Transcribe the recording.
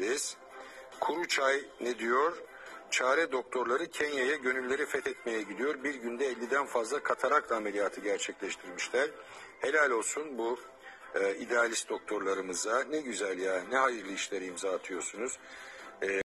ederiz. Kuru Çay ne diyor? Çare doktorları Kenya'ya gönülleri fethetmeye gidiyor. Bir günde 50'den fazla katarakt ameliyatı gerçekleştirmişler. Helal olsun bu idealist doktorlarımıza. Ne güzel ya, ne hayırlı işlere imza atıyorsunuz.